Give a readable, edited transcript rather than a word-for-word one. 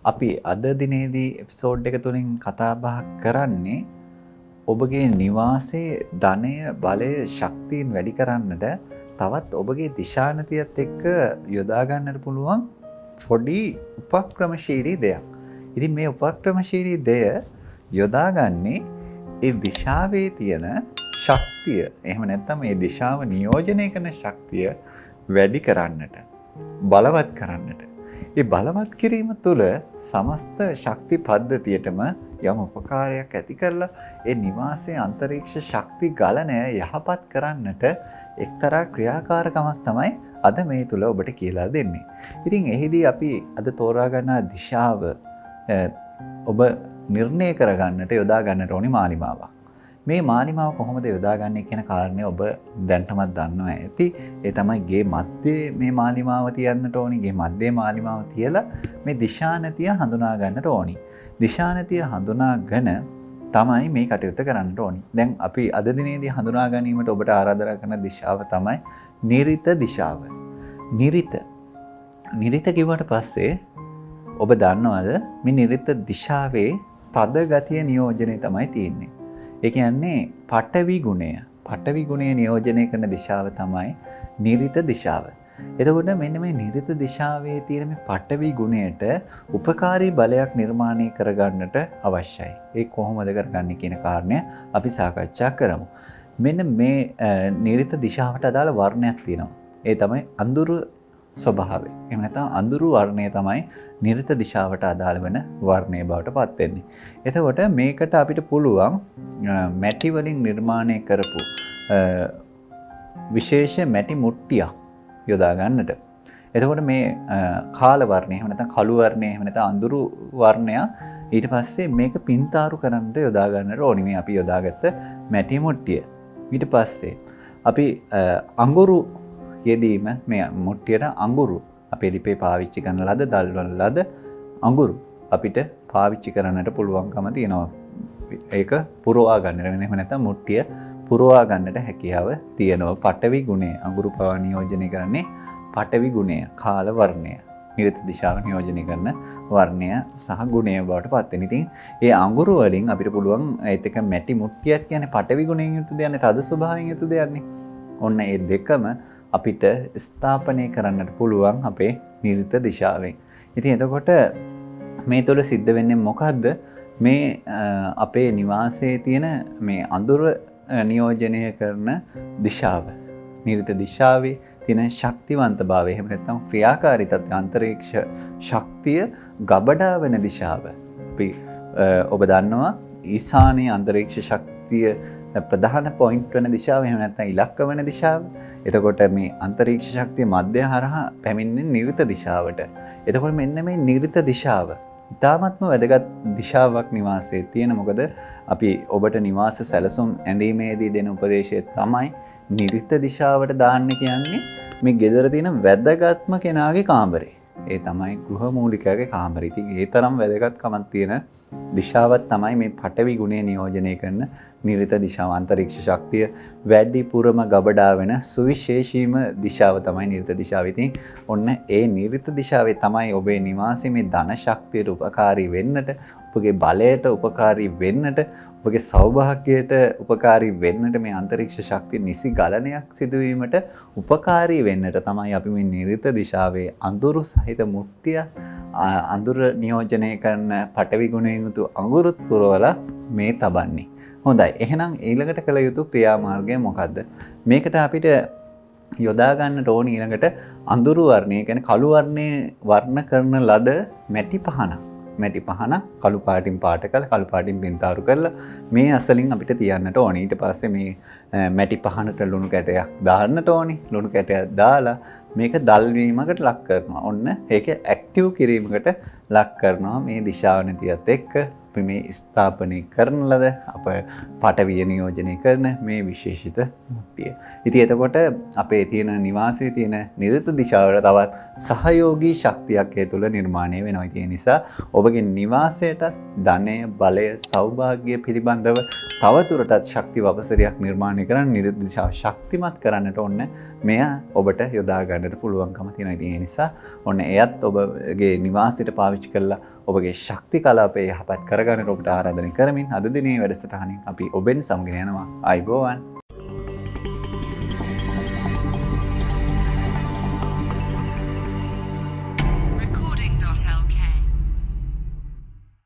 අපි අද දිනේදී එපිසෝඩ් එක තුලින් කතා බහ කරන්නේ ඔබගේ නිවාසයේ ධනය බලය ශක්තියින් වැඩි කරන්නට තවත් ඔබගේ දිශානතියත් එක්ක යොදා ගන්නට පුළුවන් පොඩි උපක්‍රමශීලී දෙයක්. ඉතින් මේ උපක්‍රමශීලී දෙය යොදාගන්නේ ඒ දිශාවේ තියෙන ශක්තිය එහෙම නැත්නම් මේ දිශාව නියෝජනය කරන ශක්තිය වැඩි කරන්නට බලවත් කරන්නට. ඒ බලවත් කිරීම තුළ සමස්ත ශක්ති පද්ධතියටම යම් උපකාරයක් ඇති කරලා ඒ නිවාසයේ අන්තරීක්ෂ ශක්ති ගලණය යහපත් කරන්නට එක්තරා ක්‍රියාකාරකමක් තමයි අද මේ තුල ඔබට කියලා දෙන්නේ. ඉතින් එහිදී අපි අද තෝරා ගන්නා දිශාව ඔබ නිර්ණය කරගන්නට යොදා ගන්නට ඕනි මාලිමාවක්. මේ මාලිමාව කොහොමද යොදාගන්නේ කියන කාරණය ඔබ දැනටමත් දන්නවා ඇති. ඒ තමයි ගේ මැද්දේ මේ මාලිමාව තියන්නට ඕනි. ගේ මැද්දේ මාලිමාව තියලා මේ දිශානතිය හඳුනා ගන්නට ඕනි. දිශානතිය හඳුනාගෙන තමයි මේ කටයුත්ත කරන්නට ඕනි. දැන් අපි අද දිනේදී හඳුනා ගැනීමට ඔබට ආරාධනා කරන දිශාව තමයි නිරිත දිශාව. නිරිත කිව්වට පස්සේ ඔබ දන්නවද මේ නිරිත දිශාවේ තද ගතිය නියෝජනය තමයි තියෙන්නේ. ඒ කියන්නේ පඨවි ගුණය නියෝජනය කරන දිශාව තමයි නිරිත දිශාව. එතකොට මෙන්න මේ නිරිත දිශාවේ තියෙන මේ පඨවි ගුණයට උපකාරී බලයක් නිර්මාණය කරගන්නට අවශ්‍යයි. ඒ කොහොමද කරගන්නේ කියන කාරණය අපි සාකච්ඡා කරමු. මෙන්න මේ නිරිත දිශාවට අදාළ වර්ණයක් තියෙනවා. ඒ තමයි අඳුරු ස්වභාවය. එහෙම නැත්නම් අඳුරු වර්ණය තමයි නිරිත දිශාවට අදාළ වෙන වර්ණය බවට පත් වෙන්නේ. එතකොට මේකට අපිට පුළුවන් මැටි වලින් නිර්මාණය කරපු විශේෂ මැටි මුට්ටියක් යොදා ගන්නට. එතකොට මේ කාල වර්ණය එහෙම නැත්නම් කළු වර්ණය එහෙම නැත්නම් අඳුරු වර්ණය ඊට පස්සේ මේක පින්තාරු කරන්නට යොදා ගන්නට ඕනි. මේ අපි යොදාගත්ත මැටි මුට්ටිය. ඊට පස්සේ අපි අඟුරු යෙදීම මේ මුට්ටියට අඟුරු අපේ ලිපේ පාවිච්චි කරන ලද දල්වන ලද අඟුරු අපිට පාවිච්චි කරන්නට පුළුවන්කම තියෙනවා. ඒක පුරවා ගන්නට එහෙම නැත්නම් මුට්ටිය පුරවා ගන්නට හැකියාව තියෙනවා. පඨවි ගුණය අඟුරු පවා නියෝජනය කරන්නේ පඨවි ගුණය කාල වර්ණය නිරිත දිශාව නියෝජනය කරන වර්ණය සහ ගුණය බවට පත් වෙන. ඉතින් ඒ අඟුරු වලින් අපිට පුළුවන් ඒත් එක මැටි මුට්ටියක් කියන්නේ පඨවි ගුණයෙන් යුතු දෙයක්නේ තද ස්වභාවයෙන් යුතු දෙයක්නේ. ඔන්න ඒ දෙකම අපිට ස්ථාපනය කරන්නට පුළුවන් අපේ නිරිත දිශාවෙන්. ඉතින් එතකොට මේ තුළ සිද්ධ වෙන්නේ මොකද්ද? මේ අපේ නිවාසයේ තියෙන මේ අඳුර නියෝජනය කරන දිශාව නිරිත දිශාවේ තියෙන ශක්තිවන්තභාවය එහෙම නැත්නම් ක්‍රියාකාරීත්වය අන්තරීක්ෂ ශක්තිය ගබඩා වෙන දිශාව. අපි ඔබ දන්නවා ඊශානීය අන්තරීක්ෂ ශක්තිය ප්‍රධාන පොයින්ට් වෙන දිශාව එහෙම නැත්නම් ඉලක්ක වෙන දිශාව. එතකොට මේ අන්තරීක්ෂ ශක්තිය මධ්‍ය හරහා පැමිණෙන නිරිත දිශාවට. එතකොට මෙන්න මේ නිරිත දිශාව ඉතාමත්ම වැදගත් දිශාවක් නිවාසයේ තියෙන. මොකද අපි ඔබට නිවාස සැලසුම් ඇඳීමේදී දෙන උපදේශය තමයි නිරිත දිශාවට දාන්න කියන්නේ මේ ගෙදර තියෙන වැදගත්ම කෙනාගේ කාමරේ. ඒ තමයි ගෘහමූලිකයාගේ කාමරය. ඉතින් ඒ තරම් වැදගත්කමක් තියෙන දිශාවක් තමයි මේ පඨවි ගුණය නියෝජනය කරන නිරිත දිශාව. අන්තරීක්ෂ ශක්තිය වැඩිපුරම ගබඩා වෙන සුවිශේෂීම දිශාව තමයි නිරිත දිශාව. ඉතින් ඔන්න ඒ නිරිත දිශාවේ තමයි ඔබේ නිවාසයේ මේ ධන ශක්තියට උපකාරී වෙන්නට, ඔබගේ බලයට උපකාරී වෙන්නට, ඔබගේ සෞභාග්‍යයට උපකාරී වෙන්නට, මේ අන්තරීක්ෂ ශක්තිය නිසි ගලණයක් සිදුවීමට උපකාරී වෙන්නට තමයි අපි මේ නිරිත දිශාවේ අඳුරු සහිත මුට්ටිය අඳුර නියෝජනය කරන පඨවි ගුණයෙන් යුතු අඟුරුත් පුරවලා මේ තබන්නේ. හොඳයි. එහෙනම් ඊළඟට කළ යුතු ක්‍රියාමාර්ගය මොකද්ද? මේකට අපිට යොදා ගන්නට ඕන ඊළඟට අඳුරු වර්ණය කියන්නේ කළු වර්ණයේ වර්ණ කරන ලද මැටි පහන කළු පාටින් පාට කරලා කළු පාටින් පින්තාරු කරලා මේ අසලින් අපිට තියන්නට ඕනේ. ඊට පස්සේ මේ මැටි පහනට ලුණු කැටයක් දාන්නට ඕනේ. ලුණු කැටයක් දාලා මේක දල් වීමකට ලක් කරනවා. ඔන්න ඒක ඇක්ටිව් කිරීමකට ලක් කරනවා මේ දිශානතියත් එක්ක අපි මේ ස්ථාපනය කරන ලද අප පඨවිය නියෝජනය කරන මේ විශේෂිත මුට්ටිය. ඉතින් එතකොට අපේ තියෙන නිවාසයේ තියෙන නිරිත දිශාවට තවත් සහයෝගී ශක්තියක් ඒ තුළ නිර්මාණය වෙනවා. ඒ නිසා ඔබගේ නිවාසයට ධනය, බලය, සෞභාග්‍ය පිළිබඳව තවදුරටත් ශක්ති වපසරයක් නිර්මාණය කරන්න නිරුද්ධ දිශාව ශක්තිමත් කරන්නට ඔන්න මෙය ඔබට යොදා ගන්නට පුළුවන්කම තියෙනවා. ඉතින් ඒ නිසා ඔන්න එයත් ඔබගේ නිවාසයට පාවිච්චි කරලා ඔබගේ ශක්ති කලාපය යහපත් කරගන්නට ඔබට ආරාධනා කරමින් අද දිනේ වැඩසටහනින් අපි ඔබෙන් සමගින යනවා. ආයිබෝවන්.